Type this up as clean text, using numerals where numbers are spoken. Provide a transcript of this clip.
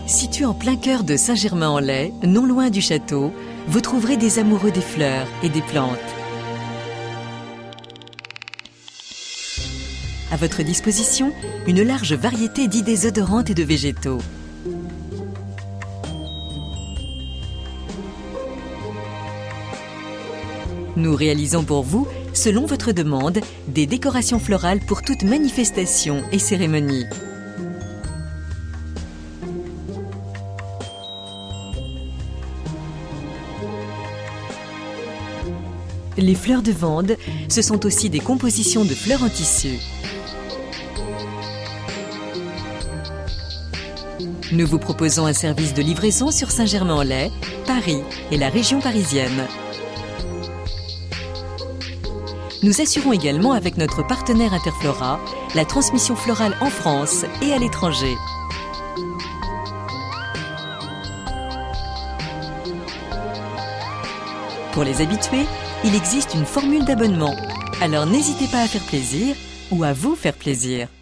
Situé en plein cœur de Saint-Germain-en-Laye, non loin du château, vous trouverez des amoureux des fleurs et des plantes. À votre disposition, une large variété d'idées odorantes et de végétaux. Nous réalisons pour vous, selon votre demande, des décorations florales pour toute manifestation et cérémonie. Les fleurs de Vandes, ce sont aussi des compositions de fleurs en tissu. Nous vous proposons un service de livraison sur Saint-Germain-en-Laye, Paris et la région parisienne. Nous assurons également avec notre partenaire Interflora la transmission florale en France et à l'étranger. Pour les habitués, il existe une formule d'abonnement. Alors n'hésitez pas à faire plaisir ou à vous faire plaisir.